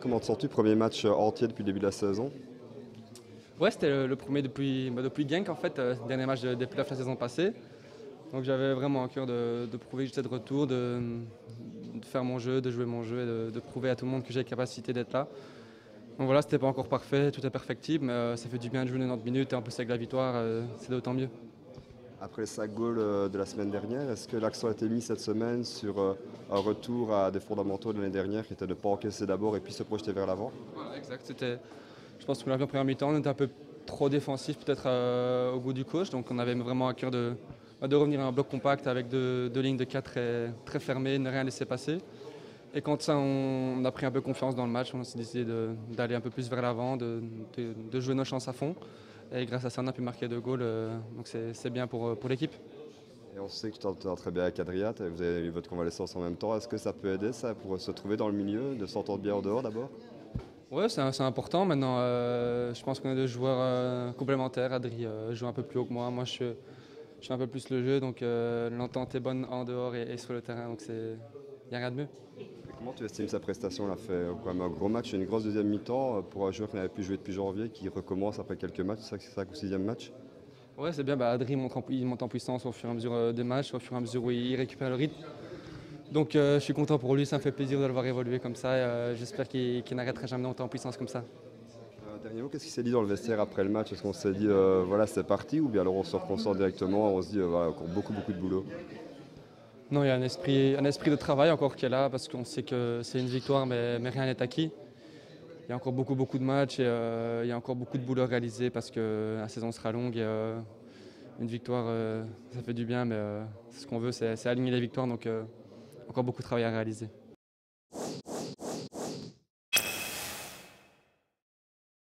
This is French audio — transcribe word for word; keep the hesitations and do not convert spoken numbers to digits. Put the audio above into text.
Comment te sens-tu, premier match entier depuis le début de la saison? Ouais, c'était le, le premier depuis, bah, depuis Genk en fait, euh, dernier match de- des playoffs la saison passée. Donc j'avais vraiment à cœur de, de prouver que j'étais de retour, de, de faire mon jeu, de jouer mon jeu et de, de prouver à tout le monde que j'ai la capacité d'être là. Donc voilà, c'était pas encore parfait, tout est perfectible, mais euh, ça fait du bien de jouer quatre-vingt-dix minutes et en plus avec la victoire, euh, c'est d'autant mieux. Après les cinq goals euh, de la semaine dernière, est-ce que l'accent a été mis cette semaine sur euh, un retour à des fondamentaux de l'année dernière qui était de ne pas encaisser d'abord et puis se projeter vers l'avant? Voilà, exact. C'était, je pense qu'on l'a vu en première mi-temps, on était un peu trop défensif peut-être euh, au goût du coach, donc on avait vraiment à cœur de, de revenir à un bloc compact avec deux, deux lignes de quatre très, très fermées, ne rien laisser passer. Et quand ça, on, on a pris un peu confiance dans le match, on s'est décidé de- d'aller un peu plus vers l'avant, de, de- de jouer nos chances à fond. Et grâce à ça, on a pu marquer deux goals, euh, donc c'est c'est bien pour, pour l'équipe. Et on sait que tu t'entends très bien avec Adriat, et vous avez eu votre convalescence en même temps. Est-ce que ça peut aider ça pour se trouver dans le milieu, de s'entendre bien en dehors d'abord? Ouais, c'est c'est important. Maintenant, euh, je pense qu'on est deux joueurs euh, complémentaires. Adri euh, joue un peu plus haut que moi. Moi, je, je fais un peu plus le jeu, donc euh, l'entente est bonne en dehors et, et sur le terrain, donc il n'y a rien de mieux. Et comment tu estimes sa prestation? Il a fait euh, quand même un gros match, une grosse deuxième mi-temps euh, pour un joueur qui n'avait plus joué depuis janvier, qui recommence après quelques matchs, c'est cinq ou sixième match. Ouais, c'est bien. Bah, Adri monte en, il monte en puissance au fur et à mesure euh, des matchs, au fur et à mesure où il récupère le rythme. Donc euh, je suis content pour lui, ça me fait plaisir de le voir évoluer comme ça. Et, euh, j'espère qu'il qu'il n'arrêtera jamais de monter en puissance comme ça. Euh, dernier mot, qu'est-ce qui s'est dit dans le vestiaire après le match? Est-ce qu'on s'est dit euh, voilà c'est parti ou bien alors on se reconcentre directement, on se dit euh, voilà, encore beaucoup beaucoup de boulot? Non, il y a un esprit, un esprit de travail encore qui est là parce qu'on sait que c'est une victoire, mais, mais rien n'est acquis. Il y a encore beaucoup, beaucoup de matchs et euh, il y a encore beaucoup de boulot à réaliser parce que la saison sera longue et euh, une victoire, euh, ça fait du bien, mais euh, ce qu'on veut, c'est c'est aligner les victoires, donc euh, encore beaucoup de travail à réaliser.